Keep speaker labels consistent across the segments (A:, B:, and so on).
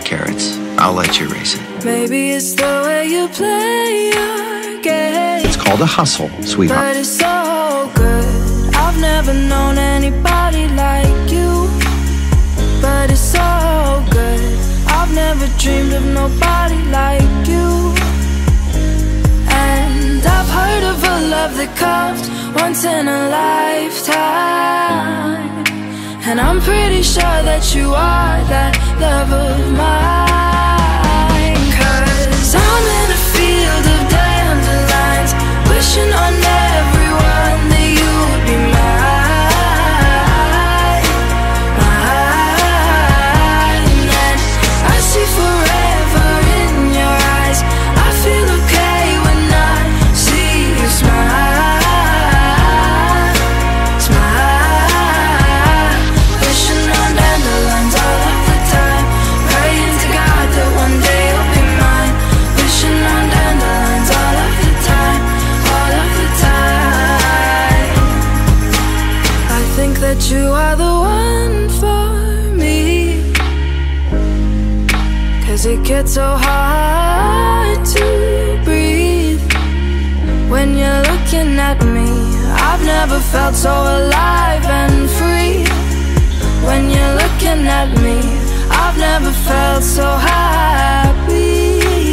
A: carrots. I'll let you race it.
B: Maybe it's the way you play your game.
A: It's called a hustle, sweetheart.
B: But it's so good. I've never known anybody like you. But it's so good. I've never dreamed of nobody like you. And I've heard of a love that comes once in a lifetime. And I'm pretty sure that you are that love of mine. 'Cause I'm in a field of dandelions, wishing on everyone that you would be mine, mine. And I see forever in your eyes. I feel okay when I see you smile, smile. Wishing on dandelions all of the time, praying to God that one day you'll be mine. Wishing on dandelions all of the time, all of the time. I think that you are the one for me, 'cause it gets so hard to breathe when you're looking at me. I've never felt so alive and free. When you're looking at me, I've never felt so happy.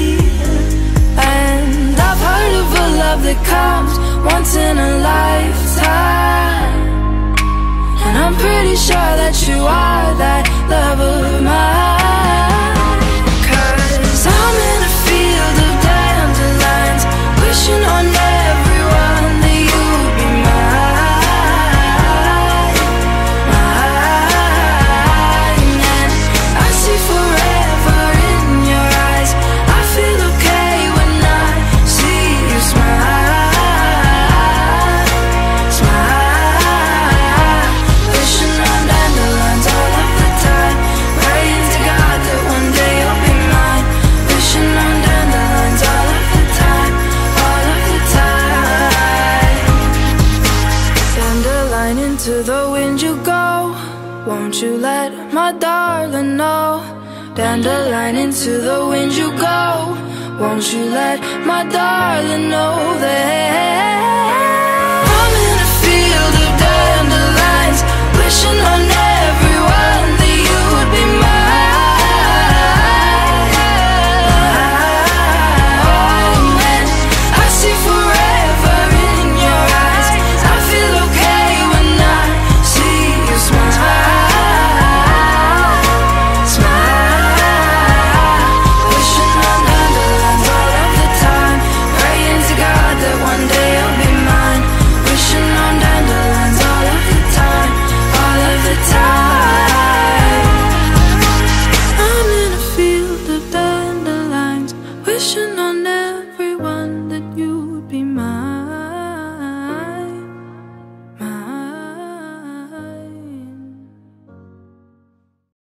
B: And I've heard of a love that comes once in a lifetime. And I'm pretty sure that you are that love of mine. 'Cause I'm in a field of dandelions, wishing on everyone that you would be mine, mine. And I see forever in your eyes. I feel okay when I see you smile, smile. Wishing on dandelions all of the time, praying to God that one day you'll be mine. Wishing on dandelions all of the time, all of the time. Dandelion, into the wind you go. Won't you let my darling know? Dandelion, into the wind you go. Won't you let my darling know that I'm in a field of dandelions, wishing on